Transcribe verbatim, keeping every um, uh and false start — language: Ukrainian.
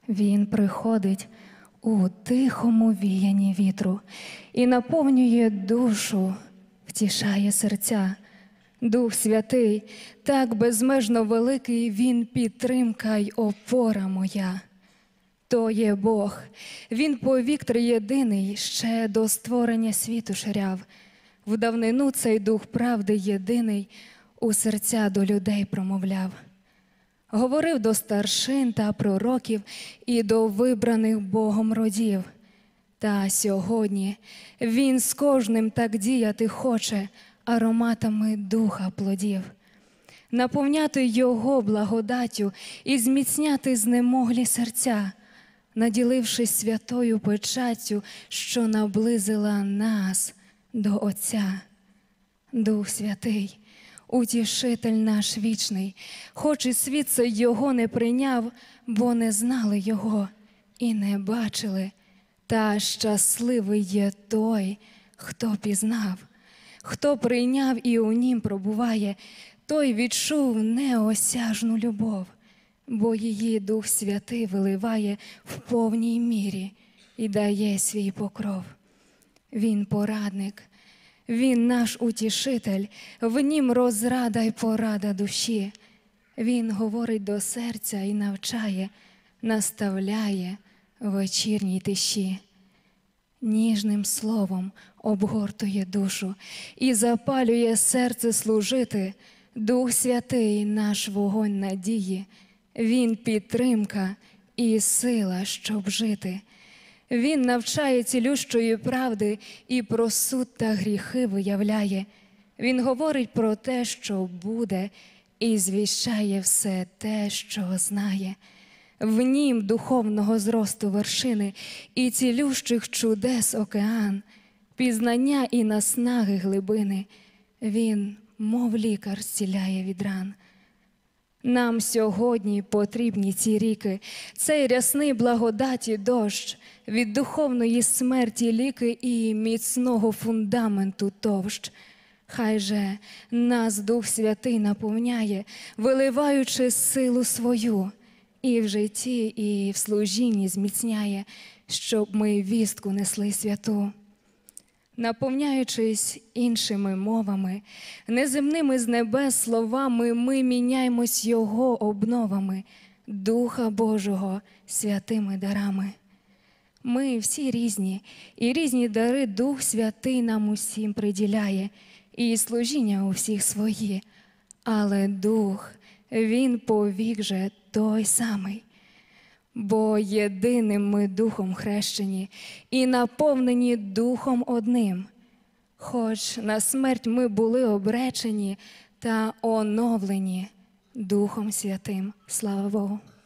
Він приходить у тихому віянні вітру і наповнює душу, втішає серця. Дух Святий, так безмежно великий, Він підтримка й опора моя. То є Бог, Він повік триєдиний, ще до створення світу ширяв. В давнину цей Дух правди єдиний у серця до людей промовляв. Говорив до старшин та пророків і до вибраних Богом родів. Та сьогодні Він з кожним так діяти хоче ароматами духа плодів. Наповняти Його благодаттю і зміцняти знемоглі серця, наділившись святою печаттю, що наблизила нас до Отця. Дух Святий, утішитель наш вічний, хоч і світ цей Його не прийняв, бо не знали Його і не бачили, та щасливий є той, хто пізнав. Хто прийняв і у нім пробуває, той відчув неосяжну любов, бо її Дух Святий виливає в повній мірі і дає свій покров. Він порадник, Він наш утішитель, в нім розрада й порада душі. Він говорить до серця і навчає, наставляє в вечірній тиші. Ніжним словом обгортує душу і запалює серце служити. Дух Святий, наш вогонь надії, Він підтримка і сила, щоб жити. Він навчає цілющої правди і про суд та гріхи виявляє. Він говорить про те, що буде, і звіщає все те, що знає. В нім духовного зросту вершини і цілющих чудес океан, пізнання і наснаги глибини. Він, мов лікар, зціляє від ран. Нам сьогодні потрібні ці ріки, цей рясний благодаті дощ, від духовної смерті ліки і міцного фундаменту товщ. Хай же нас Дух Святий наповняє, виливаючи силу свою, і в житті, і в служінні зміцняє, щоб ми вістку несли святу. Наповняючись іншими мовами, неземними з небес словами, ми міняємось Його обновами, Духа Божого святими дарами. Ми всі різні, і різні дари Дух Святий нам усім приділяє, і служіння у всіх свої, але Дух, Він повік же той самий. Бо єдиним ми Духом хрещені і наповнені Духом одним. Хоч на смерть ми були обречені та оновлені Духом Святим. Слава Богу!